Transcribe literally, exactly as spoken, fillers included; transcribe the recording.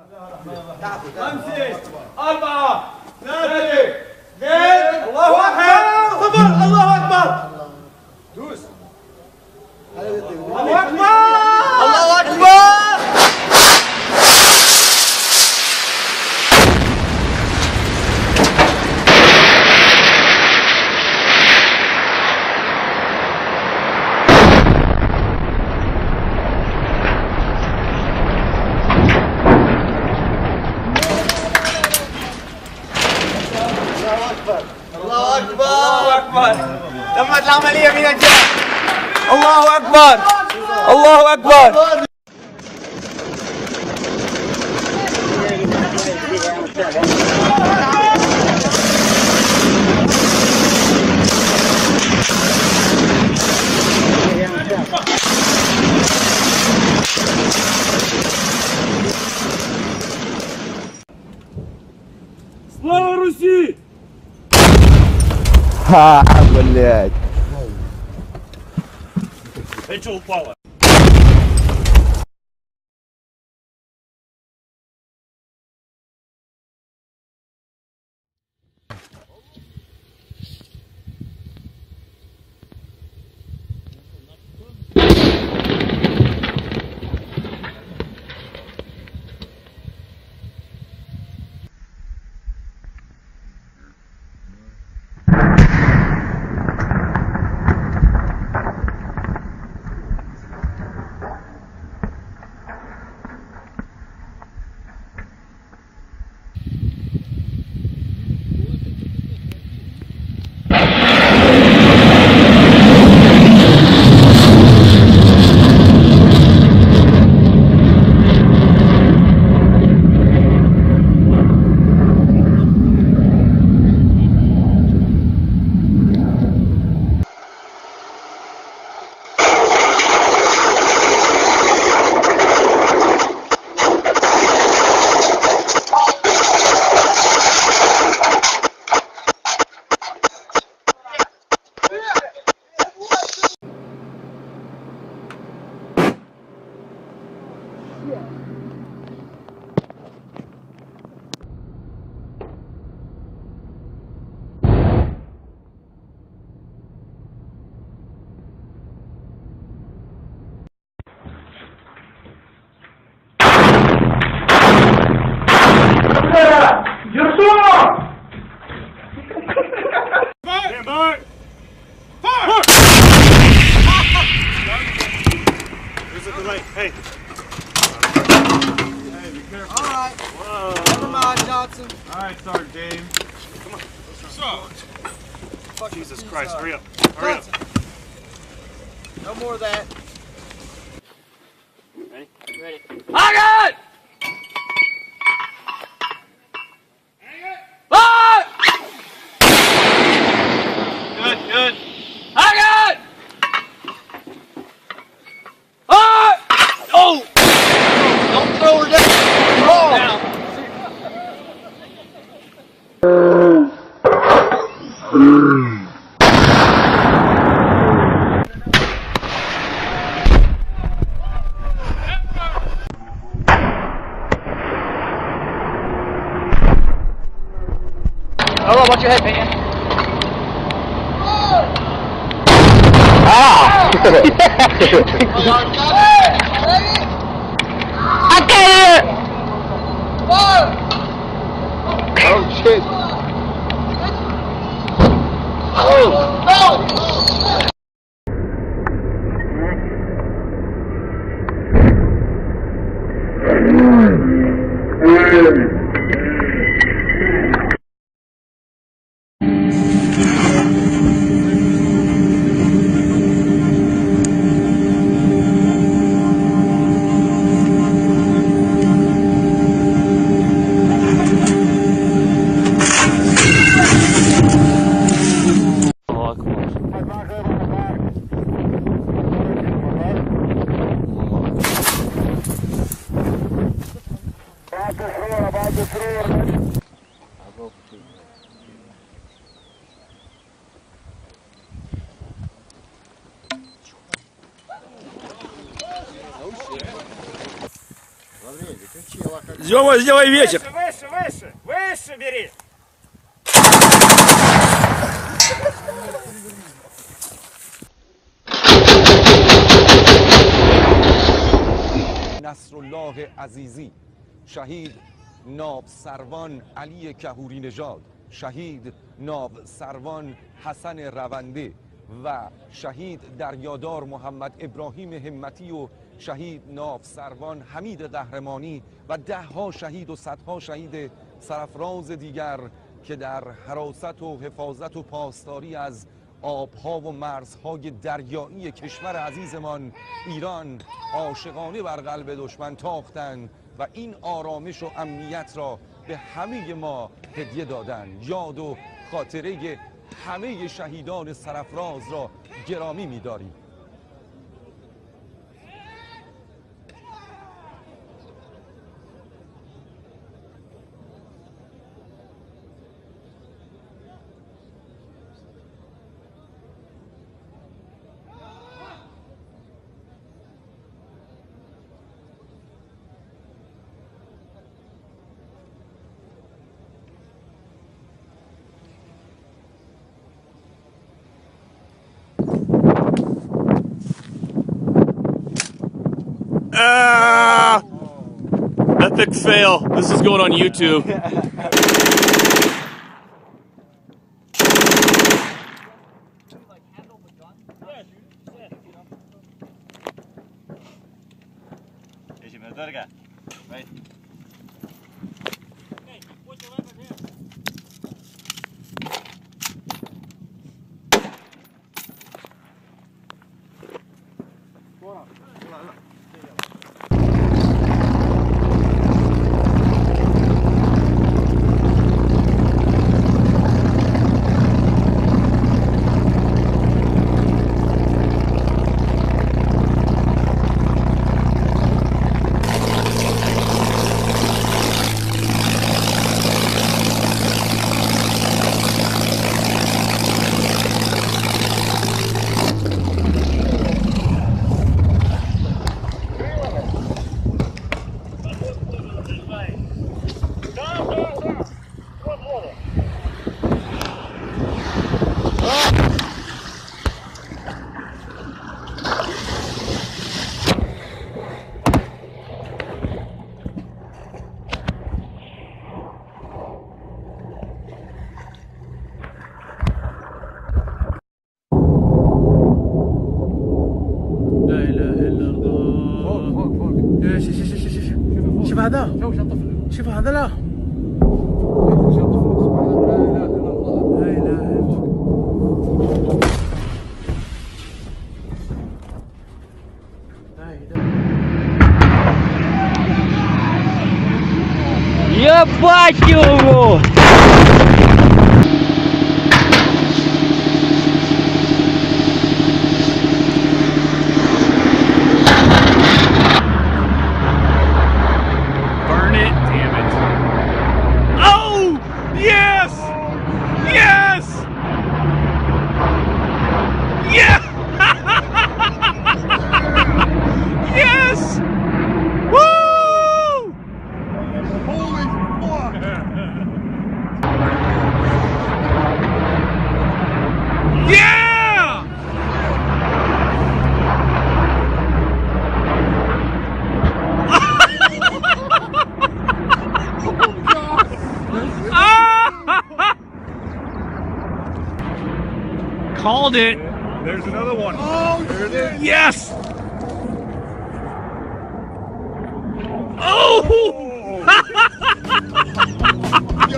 خمسة أربعة ثلاثة اثنين الله أكبر صفر الله أكبر دوس الله أكبر الله أكبر الله أكبر الله أكبر تمت العملية بنجاح الله أكبر الله أكبر Слава Руси! Ха, блядь. Ты что упала? Hey. Hey, be careful. All right. Whoa. Never mind, Johnson. All right, Sergeant Dave. Come on. What's up? Fuck Jesus Christ, hurry up. Hurry Johnson. up. No more of that. Ready? Ready. I got it! Good, good. I got it! Oh! Don't throw her down! Throw her down! Oh, watch your head, man. Ah! I got it! Oh shit! Oh! No! Сделай, сделай вечер. Выше, выше, выше бери. نصرالله عزیزی، شهید ناب سروان علی کهوری نژاد، شهید ناب سروان حسن رونده و شهید دریادار محمد ابراهیم همتی و شهید ناب سروان حمید قهرمانی و ده ها شهید و صدها شهید سرفراز دیگر که در حراست و حفاظت و پاسداری از آبها و مرزهای دریایی کشور عزیزمان ایران عاشقانه بر قلب دشمن تاختند و این آرامش و امنیت را به همه ما هدیه دادند. یاد و خاطره همه شهیدان سرفراز را گرامی می‌داریم. Ah! Epic fail. This is going on YouTube. شوف هذا شوف هذا لا لا اله الا ебать его. Called it. There's another one. Oh, there it is. Yes. Oh.